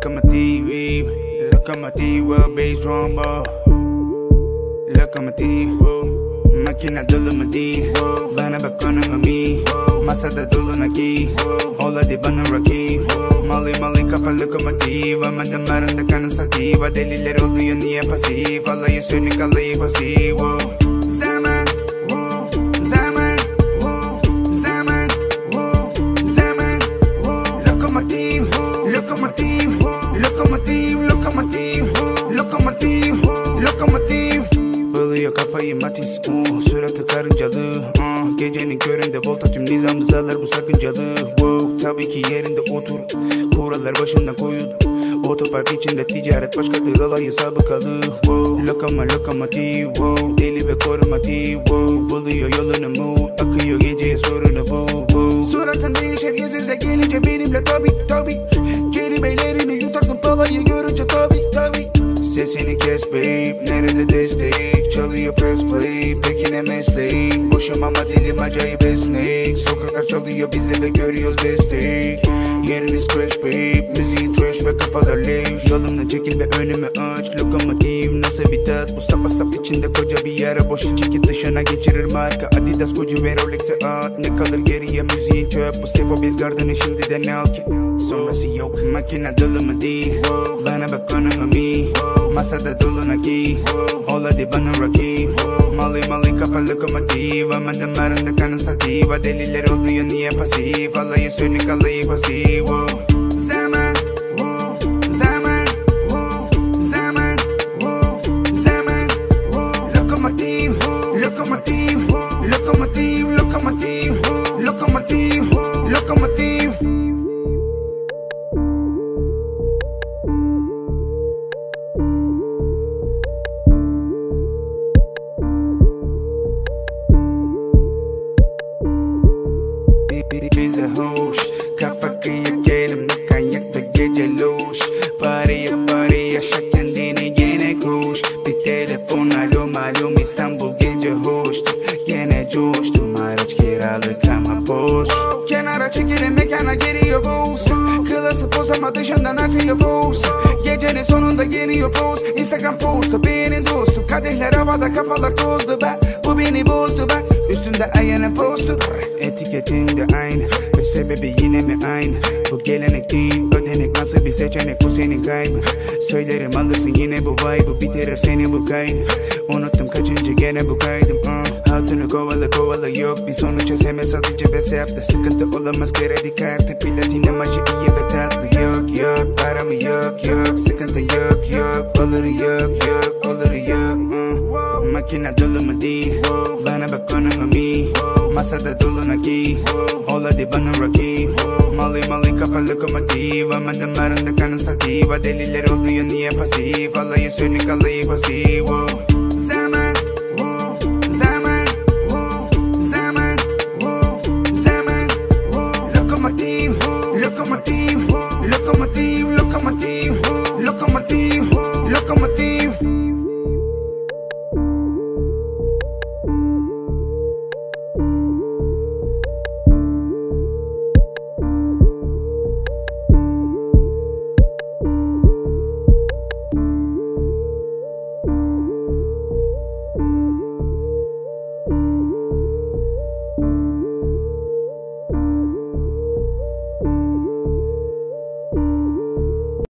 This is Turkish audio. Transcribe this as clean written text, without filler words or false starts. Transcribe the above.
Look at my TV, look at my TV, bass rumble. Look at my TV, makina dolu mu değil? Bana bak konuma mi? Masada dolu nakit, ola di bana rakip. Mali kafa look at my TV, ama damarında kanın sativa. Deliler oluyor niye pasif? Alayı sönük alayı pasif. Zaman, zaman, zaman, zaman. Lokomotiv, lokomotiv, lokomotiv, lokomotiv, lokomotiv, lokomotiv. Buluyor kafayı Matiz, suratı karıncalı. Gecenin köründe volta tüm nizamımız alır bu sakıncalı. Tabii ki yerinde otur, kurallar başından koyuldu. Otopark içinde ticaret başkadır, alayı sabıkalı. Lokomotiv, deli ve korumatif. Buluyor yolunu mu, akıyor geceye sorunu bu. Suratın değişir yüz yüze gelince benimle tabi. Kelimelerini yutarsın palayı görünce tabi. Sesini kes babe, nerede destek? Çalıyor press play, peki ne mesleğin? Boşum ama dilim acayip esnek. Sokaklar çalıyor bize ve görüyoruz destek. Yerini scratch babe, müziğin trash ve kafalar leş. Yolumda çekil ve önümü aç. Lokomotiv nasıl bir tat? Bu sap içinde koca bir yara. Boşu çekil dışına geçirir marka. Adidas kocu ve Rolex'e at. Ne kalır geriye müziğin çöp. Bu Sefo biz gardını şimdiden al ki sonrası yok. Makine dolu mu değil? Bana bak konuma mi? Masada dolu nakit, ola di bana rakip. Mali kafa lokomotiv, ama damarında kanın sativa. Deliler oluyor niye pasif? Alayı sönük alayı pasif. Zaman, zaman, zaman, zaman. Lokomotiv, lokomotiv, lokomotiv, lokomotiv, lokomotiv, lokomotiv. Bize hoş, kafa kıyak elimde kayak ve gece loş. Party yaşa kendini gene koş. Bir telefon alo malum İstanbul gece hoştu. Gene coştum araç kiralık ama boş. Kenara çekilin mekana geliyor boz. Klası poz ama dışından akıyor boz. Gecenin sonunda geliyor poz. Instagram postu benim dostum. Kadehler havada kafalar tozdu ben. Bu beni bozdu ben. Üstünde ayağının postu. Etiketinde aynı ve sebebi yine mi aynı? Bu gelenek değil ödenek, nasıl bir seçenek bu senin kaybın. Söylerim alırsın yine bu vibe'ı, bitirir seni bu kaydı. Unuttum kaçıncı gene bu kaydım. Hatunu kovala yok bir sonuç, SMS alıcı ve septe. Sıkıntı olamaz kredi kartı, platin amacı iyi ve tatlı. Yok paramı yok sıkıntı yok olur yok. Makine dolu mu değil? Bana bak konuma mi? Masada dolu nakit, ola di bana rakip. Mali kafa lokomotiv, ama damarında kanın sativa. Deliler oluyor niye pasif? Alayı sönük alayı pasif.